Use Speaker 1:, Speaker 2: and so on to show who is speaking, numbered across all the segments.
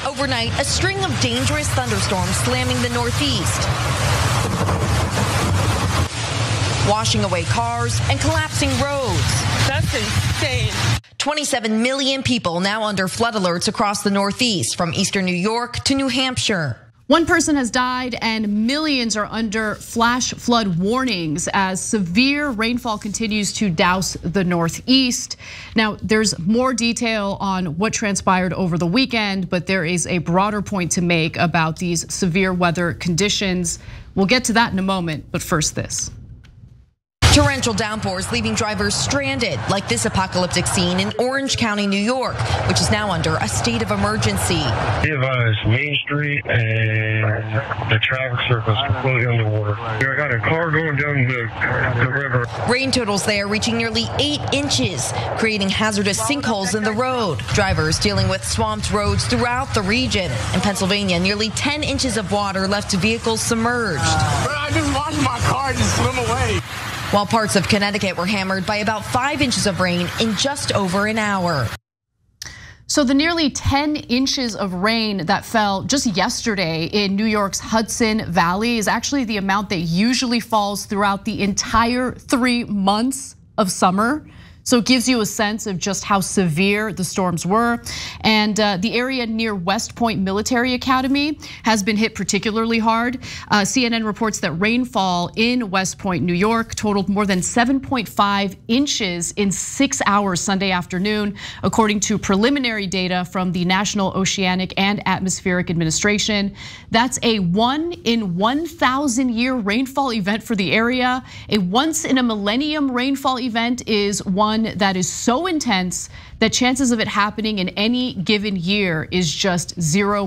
Speaker 1: Overnight, a string of dangerous thunderstorms slamming the Northeast, washing away cars and collapsing roads.
Speaker 2: That's insane.
Speaker 1: 27 million people now under flood alerts across the Northeast, from eastern New York to New Hampshire.
Speaker 3: One person has died and millions are under flash flood warnings as severe rainfall continues to douse the Northeast. Now, there's more detail on what transpired over the weekend, but there is a broader point to make about these severe weather conditions. We'll get to that in a moment, but first this.
Speaker 1: Torrential downpours leaving drivers stranded, like this apocalyptic scene in Orange County, New York, which is now under a state of emergency.
Speaker 4: Be advised, Main Street and the traffic circle is completely underwater. I got a car going down the river.
Speaker 1: Rain totals there reaching nearly 8 inches, creating hazardous sinkholes in the road. Drivers dealing with swamped roads throughout the region. In Pennsylvania, nearly 10 inches of water left vehicles submerged.
Speaker 5: I just watched my car just swim away.
Speaker 1: While parts of Connecticut were hammered by about 5 inches of rain in just over an hour.
Speaker 3: So the nearly 10 inches of rain that fell just yesterday in New York's Hudson Valley is actually the amount that usually falls throughout the entire 3 months of summer. So it gives you a sense of just how severe the storms were. And the area near West Point Military Academy has been hit particularly hard. CNN reports that rainfall in West Point, New York totaled more than 7.5 inches in 6 hours Sunday afternoon, according to preliminary data from the National Oceanic and Atmospheric Administration. That's a 1 in 1,000 year rainfall event for the area. A once in a millennium rainfall event is one that is so intense that chances of it happening in any given year is just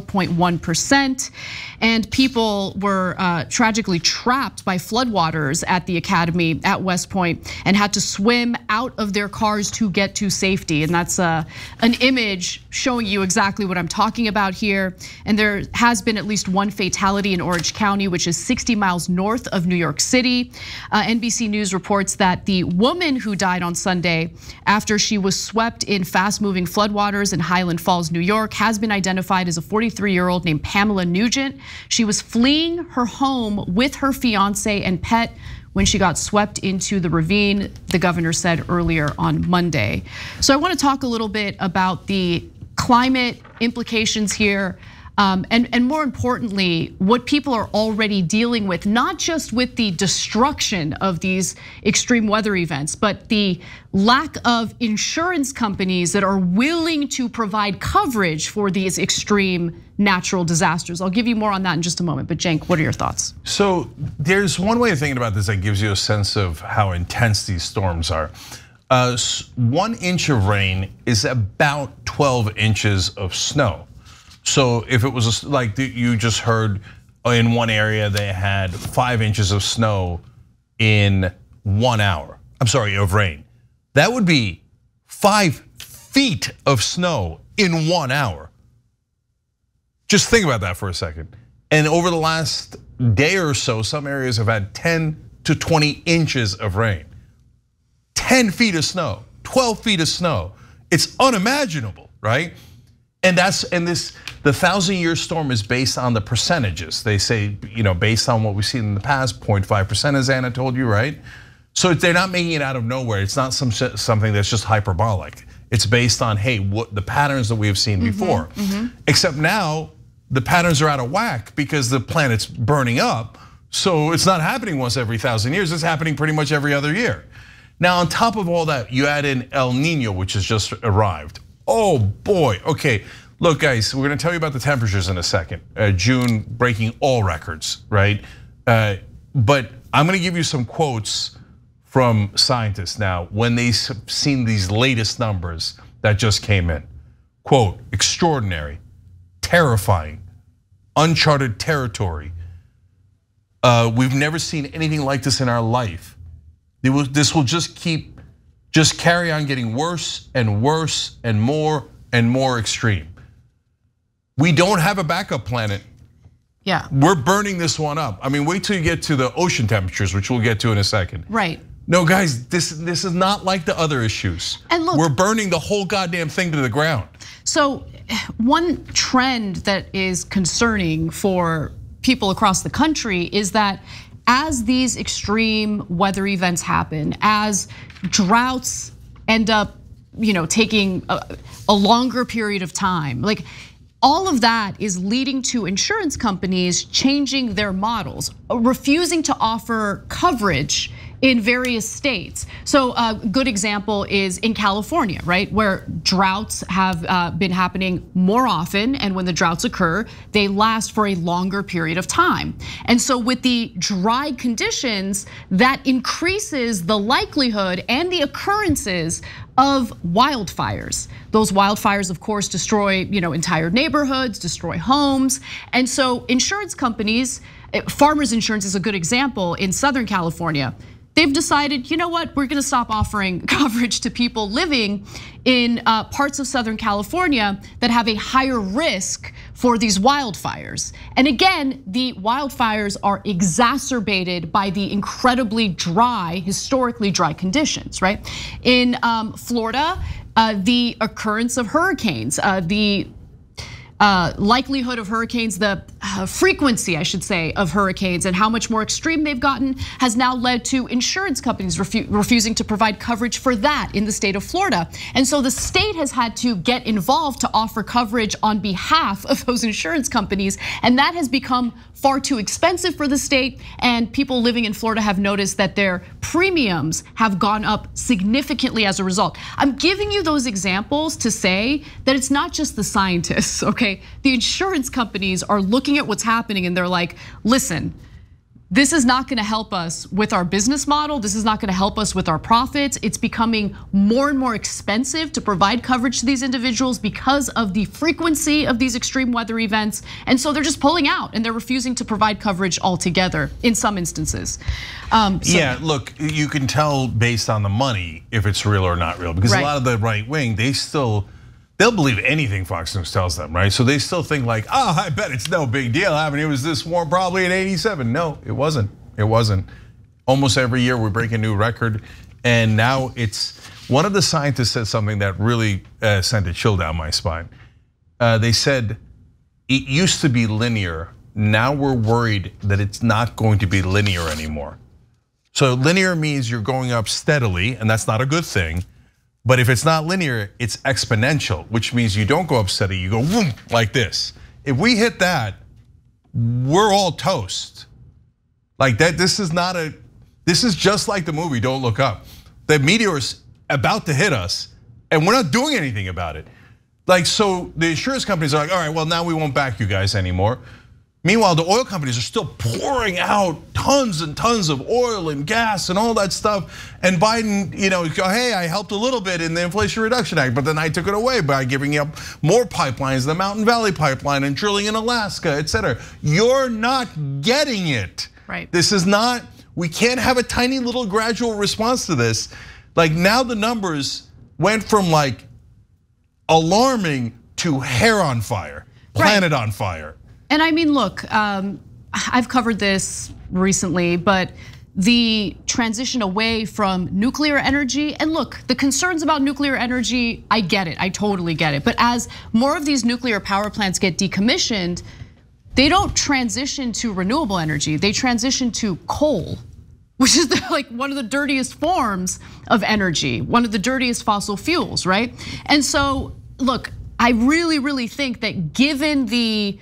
Speaker 3: 0.1%. And people were tragically trapped by floodwaters at the academy at West Point and had to swim out of their cars to get to safety. And that's an image showing you exactly what I'm talking about here. And there has been at least one fatality in Orange County, which is 60 miles north of New York City. NBC News reports that the woman who died on Sunday after she was swept in fast-moving floodwaters in Highland Falls, New York, has been identified as a 43-year-old named Pamela Nugent. She was fleeing her home with her fiance and pet when she got swept into the ravine, the governor said earlier on Monday. So I want to talk a little bit about the climate implications here. And more importantly, what people are already dealing with, not just with the destruction of these extreme weather events, but the lack of insurance companies that are willing to provide coverage for these extreme natural disasters. I'll give you more on that in just a moment, but Cenk, what are your thoughts?
Speaker 6: So there's one way of thinking about this that gives you a sense of how intense these storms are. 1 inch of rain is about 12 inches of snow. So if it was like you just heard in one area, they had 5 inches of snow in 1 hour. I'm sorry, of rain. That would be 5 feet of snow in 1 hour. Just think about that for a second. And over the last day or so, some areas have had 10 to 20 inches of rain. 10 feet of snow, 12 feet of snow. It's unimaginable, right? And the 1,000-year storm is based on the percentages. They say, based on what we've seen in the past, 0.5%, as Anna told you, right? So they're not making it out of nowhere. It's not something that's just hyperbolic. It's based on, hey, what the patterns that we have seen before. Except now, the patterns are out of whack because the planet's burning up. So it's not happening once every 1,000 years. It's happening pretty much every other year. Now, on top of all that, you add in El Nino, which has just arrived. Oh boy, okay. Look guys, we're gonna tell you about the temperatures in a second. June breaking all records, right? But I'm gonna give you some quotes from scientists now when they've seen these latest numbers that just came in. Quote, extraordinary, terrifying, uncharted territory. We've never seen anything like this in our life. This will just carry on getting worse and worse and more extreme. We don't have a backup planet.
Speaker 3: Yeah.
Speaker 6: We're burning this one up. I mean, wait till you get to the ocean temperatures, which we'll get to in a second.
Speaker 3: Right.
Speaker 6: No, guys, this is not like the other issues.
Speaker 3: And look,
Speaker 6: we're burning the whole goddamn thing to the ground.
Speaker 3: So one trend that is concerning for people across the country is that as these extreme weather events happen, as droughts end up, taking a longer period of time, like all of that is leading to insurance companies changing their models, refusing to offer coverage in various states. So a good example is in California, right? Where droughts have been happening more often, and when the droughts occur, they last for a longer period of time. And so with the dry conditions, that increases the likelihood and the occurrences of wildfires. Those wildfires, of course, destroy entire neighborhoods, destroy homes. And so insurance companies, Farmers Insurance is a good example in Southern California. They've decided, you know what, we're gonna stop offering coverage to people living in parts of Southern California that have a higher risk for these wildfires. And again, the wildfires are exacerbated by the incredibly dry, historically dry conditions, right? In Florida, the occurrence of hurricanes, the likelihood of hurricanes, the frequency, I should say, of hurricanes and how much more extreme they've gotten has now led to insurance companies refusing to provide coverage for that in the state of Florida. And so the state has had to get involved to offer coverage on behalf of those insurance companies. And that has become far too expensive for the state. And people living in Florida have noticed that their premiums have gone up significantly as a result. I'm giving you those examples to say that it's not just the scientists, okay? The insurance companies are looking at what's happening and they're like, listen, this is not gonna help us with our business model. This is not gonna help us with our profits. It's becoming more and more expensive to provide coverage to these individuals because of the frequency of these extreme weather events. And so they're just pulling out and they're refusing to provide coverage altogether in some instances.
Speaker 6: Yeah, look, you can tell based on the money if it's real or not real, because a lot of the right wing, they'll believe anything Fox News tells them, right? So they still think like, oh, I bet it's no big deal. I mean, it was this warm probably in '87. No, it wasn't. It wasn't. Almost every year we break a new record. And now it's, one of the scientists said something that really sent a chill down my spine. They said, it used to be linear. Now we're worried that it's not going to be linear anymore. So linear means you're going up steadily, and that's not a good thing. But if it's not linear, it's exponential, which means you don't go up steady, you go whoom, like this. If we hit that, we're all toast. Like that, this is just like the movie Don't Look Up. The meteor's about to hit us and we're not doing anything about it. Like, so the insurance companies are like, all right, well now we won't back you guys anymore. Meanwhile, the oil companies are still pouring out tons and tons of oil and gas and all that stuff. And Biden, hey, I helped a little bit in the Inflation Reduction Act, but then I took it away by giving up more pipelines, the Mountain Valley Pipeline and drilling in Alaska, et cetera. You're not getting it.
Speaker 3: Right.
Speaker 6: This is not, we can't have a tiny little gradual response to this. Like now the numbers went from like alarming to hair on fire, planet on fire.
Speaker 3: And I mean, look, I've covered this recently, but the transition away from nuclear energy, and look, the concerns about nuclear energy, I get it, I totally get it. But as more of these nuclear power plants get decommissioned, they don't transition to renewable energy, they transition to coal, which is like one of the dirtiest forms of energy, one of the dirtiest fossil fuels, right? And so, look, I really, really think that given the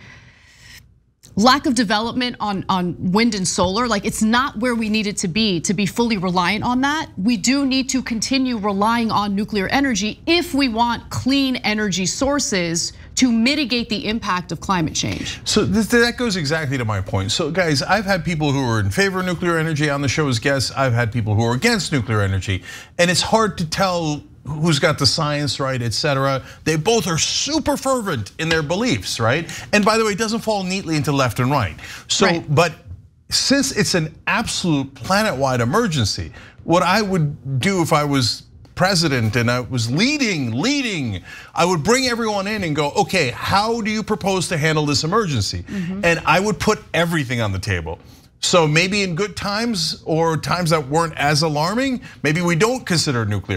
Speaker 3: lack of development on wind and solar, like it's not where we need it to be fully reliant on that. We do need to continue relying on nuclear energy if we want clean energy sources to mitigate the impact of climate change.
Speaker 6: So that goes exactly to my point. So guys, I've had people who are in favor of nuclear energy on the show as guests. I've had people who are against nuclear energy. And it's hard to tell who's got the science right, et cetera. They both are super fervent in their beliefs, right? And by the way, it doesn't fall neatly into left and right. So, but since it's an absolute planet-wide emergency, what I would do if I was president and I was leading, I would bring everyone in and go, okay, how do you propose to handle this emergency? And I would put everything on the table. So maybe in good times or times that weren't as alarming, maybe we don't consider nuclear.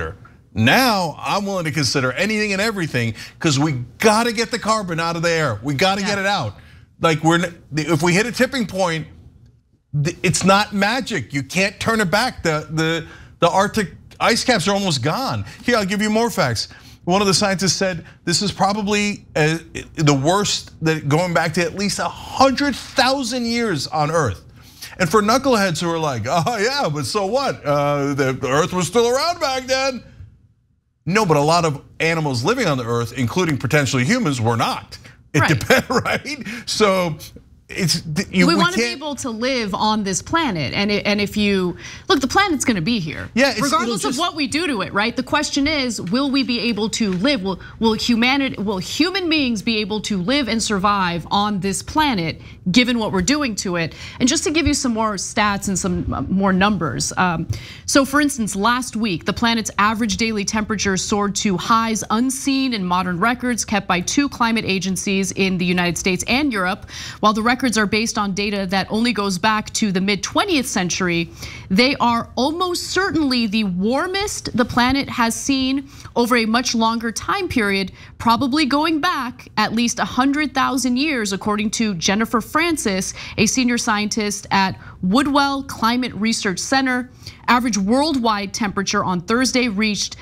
Speaker 6: Now I'm willing to consider anything and everything because we gotta get the carbon out of the air. We gotta get it out. Like if we hit a tipping point, it's not magic. You can't turn it back. The Arctic ice caps are almost gone. Here, I'll give you more facts. One of the scientists said this is probably the worst that going back to at least 100,000 years on Earth. And for knuckleheads who are like, oh yeah, but so what? The Earth was still around back then. No, but a lot of animals living on the Earth, including potentially humans, were not. It depends, right? So we want to be able to live on this planet, and if you look, the planet's going to be here, regardless of what we do to it, right? The question is, will we be able to live? Will human beings be able to live and survive on this planet, given what we're doing to it? And just to give you some more stats and some more numbers. So, for instance, last week, the planet's average daily temperature soared to highs unseen in modern records kept by 2 climate agencies in the United States and Europe, while the records are based on data that only goes back to the mid-20th century. They are almost certainly the warmest the planet has seen over a much longer time period, probably going back at least 100,000 years, according to Jennifer Francis, a senior scientist at Woodwell Climate Research Center. Average worldwide temperature on Thursday reached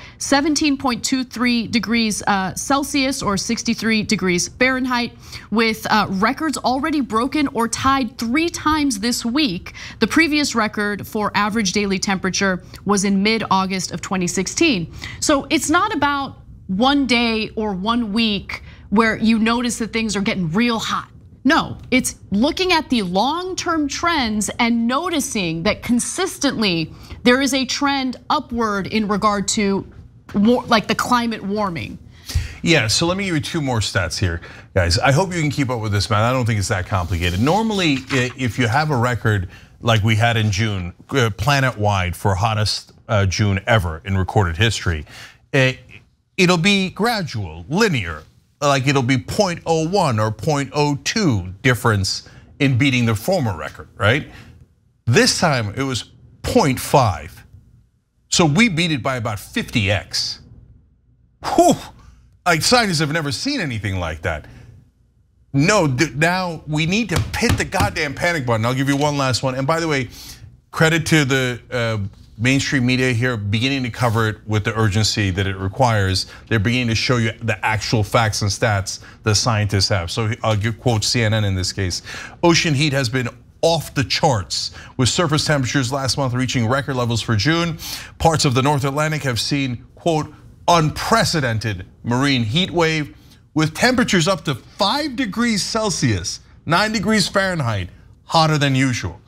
Speaker 6: 17.23 degrees Celsius or 63 degrees Fahrenheit, with records already broken or tied 3 times this week. The previous record for average daily temperature was in mid-August of 2016. So it's not about one day or 1 week where you notice that things are getting real hot. No, it's looking at the long-term trends and noticing that consistently there is a trend upward in regard to like the climate warming. Yeah, so let me give you 2 more stats here, guys. I hope you can keep up with this, man. I don't think it's that complicated. Normally, if you have a record like we had in June, planet-wide for hottest June ever in recorded history, it'll be gradual, linear. Like it'll be 0.01 or 0.02 difference in beating the former record, right? This time it was 0.5. So we beat it by about 50x. Whew, like scientists have never seen anything like that. No, now we need to hit the goddamn panic button. I'll give you one last one. And by the way, credit to the mainstream media here beginning to cover it with the urgency that it requires. They're beginning to show you the actual facts and stats the scientists have. So I'll quote CNN in this case. Ocean heat has been off the charts, with surface temperatures last month reaching record levels for June. Parts of the North Atlantic have seen, quote, unprecedented marine heat wave, with temperatures up to 5 degrees Celsius, 9 degrees Fahrenheit, hotter than usual.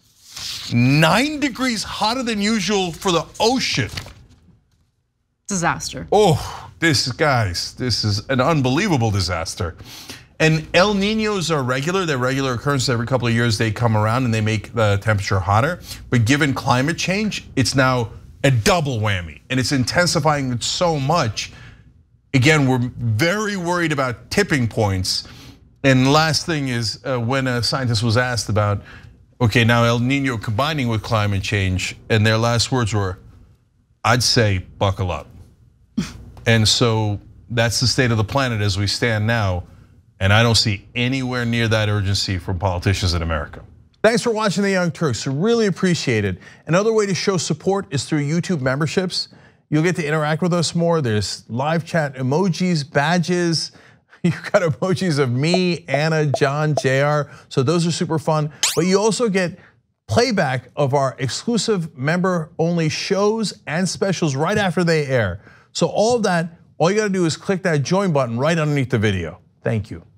Speaker 6: 9 degrees hotter than usual for the ocean.
Speaker 3: Disaster.
Speaker 6: Oh, this is an unbelievable disaster. And El Niños are regular, they're regular occurrences every couple of years. They come around and they make the temperature hotter. But given climate change, it's now a double whammy, and it's intensifying it so much. Again, we're very worried about tipping points. And last thing is, when a scientist was asked about, okay, now El Nino combining with climate change, and their last words were, I'd say buckle up. And so that's the state of the planet as we stand now. And I don't see anywhere near that urgency from politicians in America. Thanks for watching The Young Turks, really appreciate it. Another way to show support is through YouTube memberships. You'll get to interact with us more. There's live chat emojis, badges. You've got emojis of me, Anna, John, JR, so those are super fun. But you also get playback of our exclusive member-only shows and specials right after they air. So all of that, all you gotta do is click that join button right underneath the video. Thank you.